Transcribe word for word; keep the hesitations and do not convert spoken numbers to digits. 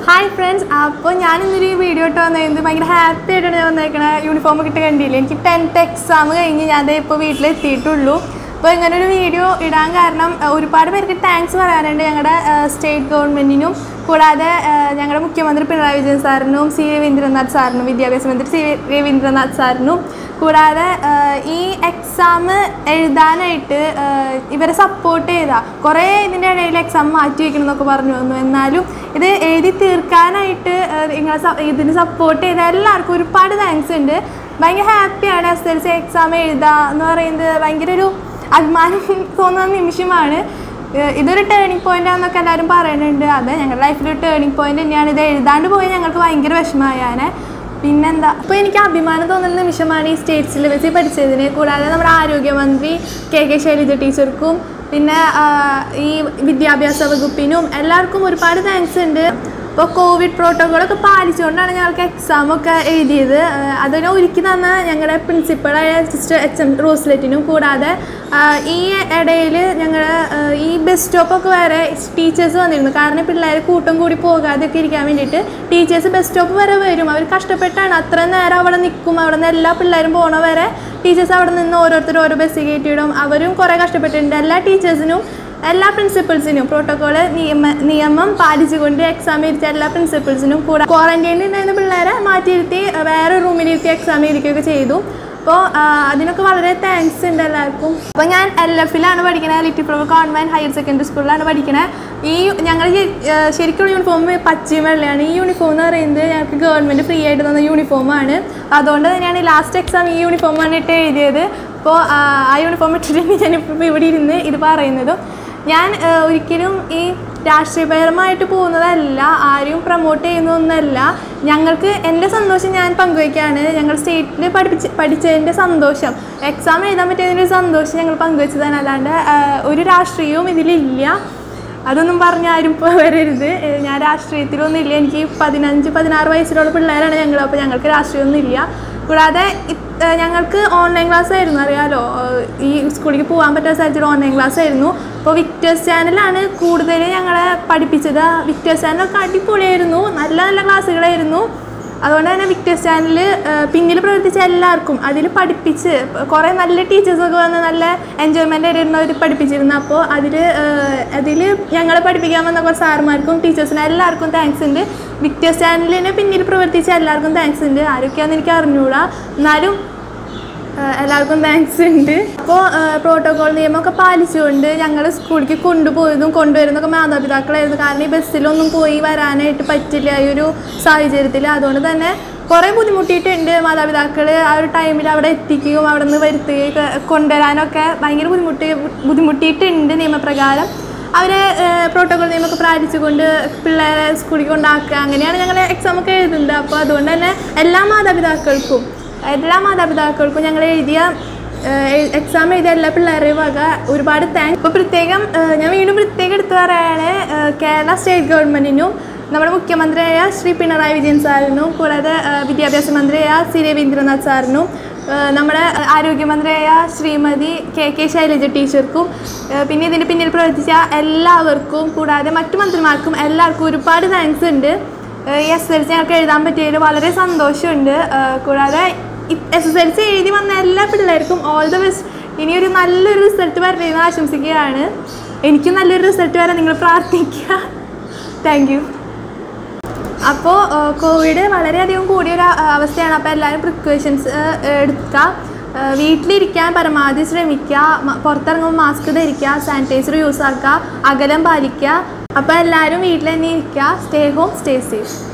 Hi friends, അപ്പോൾ ഞാൻ ഇന്നൊരു വീഡിയോ ഇട്ട് വന്നത് ഭയങ്കര ഹാപ്പി ആയിട്ടാണ് ഞാൻ വന്നേക്കണ യൂണിഫോം ഒക്കെ ഇട്ട് കണ്ടില്ലേ. എനിക്ക് ടെൻത്ത് എക്സാം കഴിഞ്ഞ് ഞാൻ ഇപ്പോൾ വീട്ടിലെത്തിയിട്ടുള്ളൂ. അപ്പോൾ ഇങ്ങനൊരു വീഡിയോ ഇടാൻ കാരണം ഒരുപാട് പേർക്ക് താങ്ക്സ് പറയാനുണ്ട് ഞങ്ങളുടെ സ്റ്റേറ്റ് ഗവൺമെൻറ്റിനും കൂടാതെ ഞങ്ങളുടെ മുഖ്യമന്ത്രി പിണറായി വിജയൻ സാറിനും സി രവീന്ദ്രനാഥ് സാറിനും വിദ്യാഭ്യാസ മന്ത്രി സി രവീന്ദ്രനാഥ് സാറിനും കൂടാതെ ഈ എക്സാം എഴുതാനായിട്ട് ഇവരെ സപ്പോർട്ട് ചെയ്താൽ കുറേ ഇതിൻ്റെ ഇടയിൽ എക്സാം മാറ്റി വയ്ക്കണം എന്നൊക്കെ പറഞ്ഞു വന്നു. എന്നാലും ഇത് എഴുതി തീർക്കാനായിട്ട് നിങ്ങൾ ഇതിന് സപ്പോർട്ട് ചെയ്ത എല്ലാവർക്കും ഒരുപാട് താങ്ക്സ് ഉണ്ട്. ഭയങ്കര ഹാപ്പിയാണ്. എസ് എൽ സി എക്സാം എഴുതുക എന്ന് പറയുന്നത് ഭയങ്കര ഒരു അഭിമാനം തോന്നുന്ന നിമിഷമാണ്. ഇതൊരു ടേണിംഗ് പോയിൻ്റ് ആണെന്നൊക്കെ എല്ലാവരും പറയുന്നുണ്ട്. അതെ, ഞങ്ങളുടെ ലൈഫിലൊരു ടേണിംഗ് പോയിൻ്റ് തന്നെയാണ്. ഇത് എഴുതാണ്ട് പോയി ഞങ്ങൾക്ക് ഭയങ്കര വിഷമമായാനെ. പിന്നെന്താ, അപ്പോൾ എനിക്ക് അഭിമാനം തോന്നുന്ന നിമിഷമാണ് ഈ സ്റ്റേറ്റ് സിലബസിൽ പഠിച്ചതിന്. കൂടാതെ നമ്മുടെ ആരോഗ്യമന്ത്രി കെ കെ ശൈലജ ടീച്ചർക്കും പിന്നെ ഈ വിദ്യാഭ്യാസ വകുപ്പിനും എല്ലാവർക്കും ഒരുപാട് താങ്ക്സ് ഉണ്ട്. അപ്പോൾ കോവിഡ് പ്രോട്ടോക്കോളൊക്കെ പാലിച്ചുകൊണ്ടാണ് ഞങ്ങൾക്ക് എക്സാമൊക്കെ എഴുതിയത്. അതിനെ ഒരുക്കി തന്ന ഞങ്ങളുടെ പ്രിൻസിപ്പളായ സിസ്റ്റർ എച്ച് എം റോസ്ലെറ്റിനും കൂടാതെ ഈ ഇടയിൽ ഞങ്ങൾ ഈ ബസ് സ്റ്റോപ്പൊക്കെ വരെ ടീച്ചേഴ്സ് വന്നിരുന്നു. കാരണം പിള്ളേർ കൂട്ടം കൂടി പോകാതെയൊക്കെ ഇരിക്കാൻ വേണ്ടിയിട്ട് ടീച്ചേഴ്സ് ബസ് സ്റ്റോപ്പ് വരെ വരും. അവർ കഷ്ടപ്പെട്ടാണ് അത്ര നേരം അവിടെ നിൽക്കും. അവിടെ നിന്ന് എല്ലാ പിള്ളേരും പോണ വരെ ടീച്ചേഴ്സ് അവിടെ നിന്ന് ഓരോരുത്തരും ഓരോ ബസ് കയറ്റിയിടും. അവരും കുറേ കഷ്ടപ്പെട്ടിട്ടുണ്ട്. എല്ലാ ടീച്ചേഴ്സിനും എല്ലാ പ്രിൻസിപ്പൾസിനും പ്രോട്ടോക്കോള് നിയമ നിയമം പാലിച്ചുകൊണ്ട് എക്സാം എഴുതിയ എല്ലാ പ്രിൻസിപ്പൾസിനും കൂടെ ക്വാറന്റൈനിൽ ഉണ്ടായിരുന്ന പിള്ളേരെ മാറ്റിയിരുത്തി വേറെ റൂമിലിരുത്തി എക്സാം എഴുതിക്കുകയൊക്കെ ചെയ്തു. അപ്പോൾ അതിനൊക്കെ വളരെ താങ്ക്സ് ഉണ്ട് എല്ലാവർക്കും. അപ്പോൾ ഞാൻ എൽ എഫിലാണ് പഠിക്കുന്നത്, little flower convent higher secondary സ്കൂളിലാണ് പഠിക്കുന്നത്. ഈ ഞങ്ങൾ ശരിക്കുള്ള യൂണിഫോം പച്ചയും വെള്ളയാണ്. ഈ യൂണിഫോം എന്ന് പറയുന്നത് ഞങ്ങൾക്ക് ഗവൺമെൻറ് ഫ്രീ ആയിട്ട് തന്ന യൂണിഫോമാണ്. അതുകൊണ്ട് തന്നെയാണ് ലാസ്റ്റ് എക്സാം ഈ യൂണിഫോമാണ് ഇട്ട് എഴുതിയത്. അപ്പോൾ ആ യൂണിഫോം ഇട്ടിട്ട് ഞാനിപ്പോൾ ഇവിടെ ഇരുന്ന് ഇത് പറയുന്നതും ഞാൻ ഒരിക്കലും ഈ രാഷ്ട്രീയപരമായിട്ട് പോകുന്നതല്ല, ആരും പ്രൊമോട്ട് ചെയ്യുന്നതൊന്നല്ല. ഞങ്ങൾക്ക് എൻ്റെ സന്തോഷം ഞാൻ പങ്കുവയ്ക്കുകയാണ്. ഞങ്ങൾ സ്റ്റേറ്റിൽ പഠിപ്പിച്ച് പഠിച്ചതിൻ്റെ സന്തോഷം, എക്സാം എഴുതാൻ പറ്റിയതിൻ്റെ ഒരു സന്തോഷം ഞങ്ങൾ പങ്കുവെച്ചതാണ്. അല്ലാണ്ട് ഒരു രാഷ്ട്രീയവും ഇതിലില്ല. അതൊന്നും പറഞ്ഞ് ആരും വരരുത്. ഞാൻ രാഷ്ട്രീയത്തിലൊന്നും ഇല്ല. എനിക്ക് പതിനഞ്ച് പതിനാറ് വയസ്സിലുള്ള പിള്ളേരാണ് ഞങ്ങൾ. അപ്പോൾ ഞങ്ങൾക്ക് രാഷ്ട്രീയമൊന്നും ഇല്ല. കൂടാതെ ഞങ്ങൾക്ക് ഓൺലൈൻ ക്ലാസ് ആയിരുന്നു, അറിയാമല്ലോ. ഈ സ്കൂളിലേക്ക് പോകാൻ പറ്റാത്ത സാഹചര്യം ഓൺലൈൻ ക്ലാസ് ആയിരുന്നു. അപ്പോൾ വിക്ടേഴ്സ് ചാനലാണ് കൂടുതൽ ഞങ്ങളെ പഠിപ്പിച്ചത്. വിക്ടേഴ്സ് ചാനലൊക്കെ അടിപൊളിയായിരുന്നു, നല്ല നല്ല ക്ലാസ്സുകളായിരുന്നു. അതുകൊണ്ട് തന്നെ വിക്ടേഴ്സ് ചാനൽ പിന്നിൽ പ്രവർത്തിച്ച എല്ലാവർക്കും അതിൽ പഠിപ്പിച്ച് കുറേ നല്ല ടീച്ചേഴ്സൊക്കെ വന്ന് നല്ല എൻജോയ്മെൻ്റ് ആയിരുന്നു അവർ പഠിപ്പിച്ചിരുന്നു. അപ്പോൾ അതിൽ അതിൽ ഞങ്ങളെ പഠിപ്പിക്കാൻ വന്ന കുറച്ച് സാറുമാർക്കും ടീച്ചേഴ്സിനും എല്ലാവർക്കും താങ്ക്സ് ഉണ്ട്. വിക്ടേഴ്സ് ചാനലിന് പിന്നിൽ പ്രവർത്തിച്ച എല്ലാവർക്കും താങ്ക്സ് ഉണ്ട്. ആരൊക്കെയാണെന്ന് എനിക്ക് അറിഞ്ഞുകൂടാ, എന്നാലും എല്ലാവർക്കും താങ്ക്സ് ഉണ്ട്. അപ്പോൾ പ്രോട്ടോകോൾ നിയമമൊക്കെ പാലിച്ചുകൊണ്ട് ഞങ്ങൾ സ്കൂളിലേക്ക് കൊണ്ടുപോയതും കൊണ്ടുവരുന്നതൊക്കെ മാതാപിതാക്കളായിരുന്നു. കാരണം ഈ ബസ്സിലൊന്നും പോയി വരാനായിട്ട് പറ്റില്ല ഈ ഒരു സാഹചര്യത്തിൽ. അതുകൊണ്ട് തന്നെ കുറേ ബുദ്ധിമുട്ടിയിട്ടുണ്ട് മാതാപിതാക്കൾ. ആ ഒരു ടൈമിൽ അവിടെ എത്തിക്കുകയും അവിടെ നിന്ന് വരുത്തുകയും കൊണ്ടുവരാനൊക്കെ ഭയങ്കര ബുദ്ധിമുട്ടി ബുദ്ധിമുട്ടിയിട്ടുണ്ട് നിയമപ്രകാരം. അവരെ പ്രോട്ടോകോൾ നിയമമൊക്കെ പാലിച്ചുകൊണ്ട് പിള്ളേരെ സ്കൂളിൽ കൊണ്ടാക്കുക, അങ്ങനെയാണ് ഞങ്ങൾ എക്സാമൊക്കെ എഴുതുന്നത്. അപ്പോൾ അതുകൊണ്ട് തന്നെ എല്ലാ മാതാപിതാക്കൾക്കും എല്ലാ മാതാപിതാക്കൾക്കും ഞങ്ങൾ എഴുതിയ എക്സാം എഴുതിയ എല്ലാ പിള്ളേരുടെയും വക ഒരുപാട് താങ്ക്സ്. ഇപ്പോൾ പ്രത്യേകം ഞാൻ വീണ്ടും പ്രത്യേകം എടുത്തു പറയുകയാണ് കേരള സ്റ്റേറ്റ് ഗവൺമെൻറ്റിനും നമ്മുടെ മുഖ്യമന്ത്രിയായ ശ്രീ പിണറായി വിജയൻ സാറിനും കൂടാതെ വിദ്യാഭ്യാസ മന്ത്രിയായ സി രവീന്ദ്രനാഥ് സാറിനും നമ്മുടെ ആരോഗ്യമന്ത്രിയായ ശ്രീമതി കെ കെ ശൈലജ ടീച്ചർക്കും പിന്നെ ഇതിന് പിന്നിൽ പ്രവർത്തിച്ച എല്ലാവർക്കും കൂടാതെ മറ്റു മന്ത്രിമാർക്കും എല്ലാവർക്കും ഒരുപാട് താങ്ക്സ് ഉണ്ട്. എസ് എൽ സി ഞങ്ങൾക്ക് എഴുതാൻ പറ്റിയതിൽ വളരെ സന്തോഷമുണ്ട്. കൂടാതെ എസ് എസ് എൽ സി എഴുതി വന്ന എല്ലാ പിള്ളേർക്കും ഓൾ ദ ബെസ്റ്റ്. ഇനിയൊരു നല്ലൊരു റിസൾട്ട് വരട്ടെ എന്ന് ആശംസിക്കുകയാണ്. എനിക്കും നല്ലൊരു റിസൾട്ട് വരാൻ നിങ്ങൾ പ്രാർത്ഥിക്കുക. Thank you. അപ്പോൾ കോവിഡ് വളരെയധികം കൂടിയൊരു അവസ്ഥയാണ്. അപ്പോൾ എല്ലാവരും പ്രിക്കോഷൻസ് എടുക്കുക, വീട്ടിലിരിക്കാൻ പരമാവധി ശ്രമിക്കുക, പുറത്തിറങ്ങുമ്പോൾ മാസ്ക് ധരിക്കുക, സാനിറ്റൈസർ യൂസ് ആക്കുക, അകലം പാലിക്കുക. അപ്പോൾ എല്ലാവരും വീട്ടിൽ തന്നെ ഇരിക്കുക. Stay home, stay safe.